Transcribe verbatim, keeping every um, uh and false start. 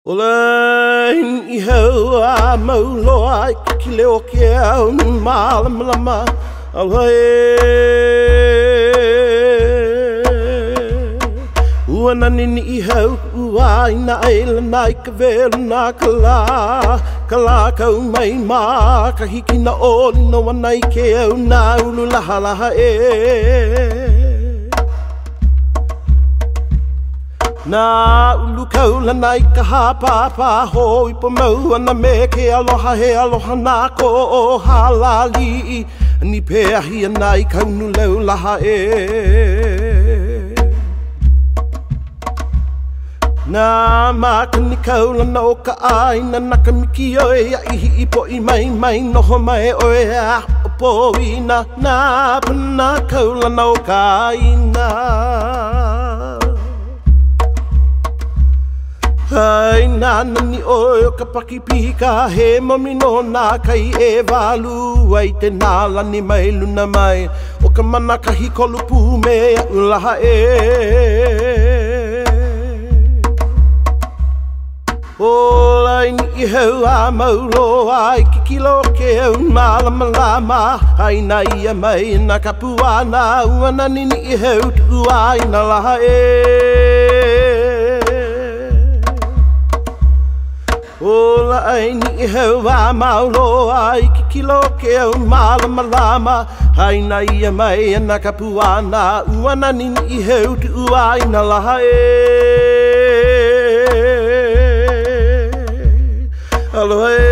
Olain I hoa mauloa I ki leo ke au ni malama lama alhae Ua nani I hau ua ina eila nai ka velu na ka la Ka la kau mai mā ka hiki na oli no anai ke au na ulu laha laha e Nā ulu kaula nai ka hāpāpā hoi pa mau ana me ke aloha he aloha nā ko o halali Ni pēahi anai kaunu leu laha e Nā mākani kaula na o ka aina naka miki oe a ihi I po I mai mai noho mai oe a o po ina Nā pana kaula na o ka aina Hai nana ni oi o ka pakipika he mami no nā kai e walu ai te nāla ni mai luna mai o ka mana kahi kolu pū me a ulaha e Olai ni I heu a maulo ai ki kilo ke au malama lama ai na ia mai na ka puana uana ni ni I heu tu ai na laha e Ola ai ni heu a maulo ai ki kilo ke au malama lama Hai na ia mai ana ka puana uana ni ni heu tu ai na laha e Aloha